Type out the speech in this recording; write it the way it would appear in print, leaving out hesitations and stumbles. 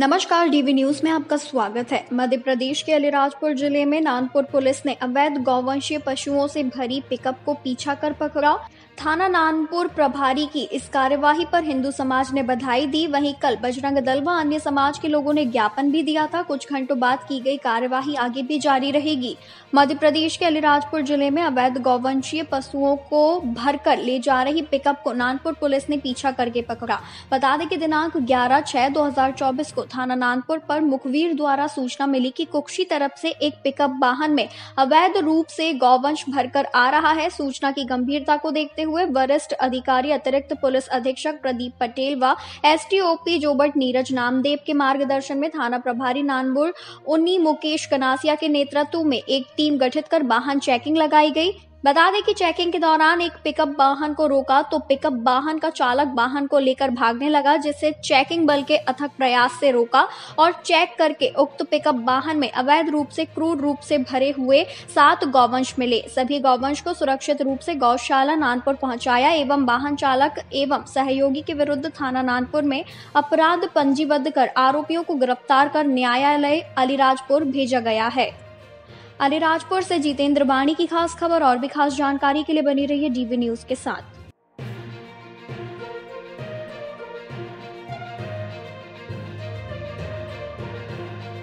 नमस्कार, DV news में आपका स्वागत है। मध्य प्रदेश के अलीराजपुर जिले में नानपुर पुलिस ने अवैध गौवंशीय पशुओं से भरी पिकअप को पीछा कर पकड़ा। थाना नानपुर प्रभारी की इस कार्यवाही पर हिंदू समाज ने बधाई दी। वहीं कल बजरंग दल व अन्य समाज के लोगों ने ज्ञापन भी दिया था। कुछ घंटों बाद की गई कार्यवाही आगे भी जारी रहेगी। मध्य प्रदेश के अलीराजपुर जिले में अवैध गौवंशीय पशुओं को भरकर ले जा रही पिकअप को नानपुर पुलिस ने पीछा करके पकड़ा। बता दें कि दिनांक 11/6/2024 को थाना नानपुर पर मुखबिर द्वारा सूचना मिली कि कुक्षी तरफ से एक पिकअप वाहन में अवैध रूप से गौवंश भरकर आ रहा है। सूचना की गंभीरता को देखते हुए वरिष्ठ अधिकारी अतिरिक्त पुलिस अधीक्षक प्रदीप पटेल व एसटीओपी जोबट नीरज नामदेव के मार्गदर्शन में थाना प्रभारी नानपुर उन्नी मुकेश कनासिया के नेतृत्व में एक टीम गठित कर वाहन चेकिंग लगाई गई। बता दें कि चेकिंग के दौरान एक पिकअप वाहन को रोका तो पिकअप वाहन का चालक वाहन को लेकर भागने लगा, जिससे चेकिंग बल के अथक प्रयास से रोका और चेक करके उक्त पिकअप वाहन में अवैध रूप से क्रूर रूप से भरे हुए 7 गौवंश मिले। सभी गौवंश को सुरक्षित रूप से गौशाला नानपुर पहुंचाया एवं वाहन चालक एवं सहयोगी के विरुद्ध थाना नानपुर में अपराध पंजीबद्ध कर आरोपियों को गिरफ्तार कर न्यायालय अलीराजपुर भेजा गया है। अलीराजपुर से जितेंद्र बाणी की खास खबर। और भी खास जानकारी के लिए बनी रहिए डीवी न्यूज के साथ।